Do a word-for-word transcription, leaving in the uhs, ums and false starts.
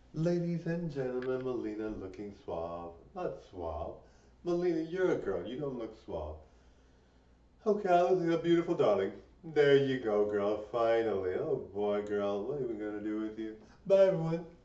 Ladies and gentlemen, Mileena looking suave. Not suave. Mileena, you're a girl. You don't look suave. Okay, I look like a beautiful darling. There you go, girl. Finally. Oh boy, girl. What are we going to do with you? Bye, everyone.